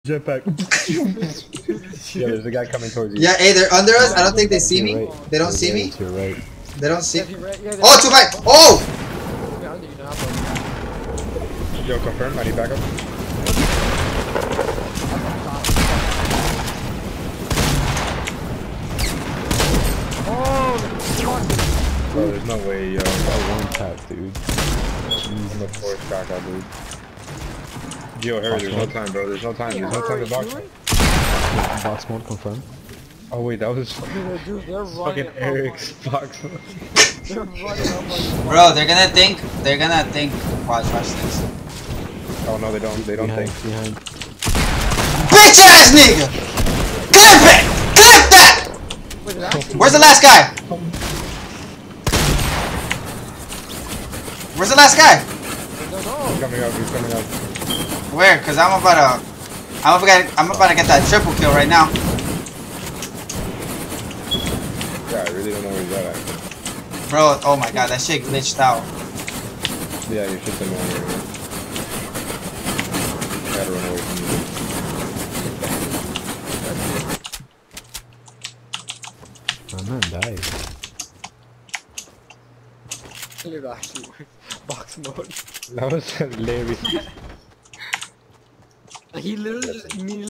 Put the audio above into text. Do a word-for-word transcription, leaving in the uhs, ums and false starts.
Jetpack. Yeah, there's a guy coming towards you. Yeah, hey, they're under us. I don't think they see me. Right. They don't You're see right. me. You're right. They don't see. Right, yeah, Oh, two five. Oh! Yo, confirm. I need backup. Oh, Bro, there's no way, yo. I one tap, dude. Jeez, I'm a force back out, dude. Yo, hurry, there's no time, bro. There's no time. There's no time to box. Box mode confirm. Oh wait, that was dude, they're fucking Eric's box mode. They're running Bro, they're gonna think. They're gonna think. Watch, watch this. Oh no, they don't. They don't behind, think. behind. Bitch ass nigga! Clip it! Clip that! Where's the last guy? Where's the last guy? He's coming up. He's coming up. Where? Cause I'm about to. I'm about to. I'm about to get that triple kill right now. Yeah, I really don't know where he's at. Bro, oh my god, that shit glitched out. Yeah, you should come over here. Gotta run away from you. My man died. Look actually box mode. That was hilarious. He literally just immediately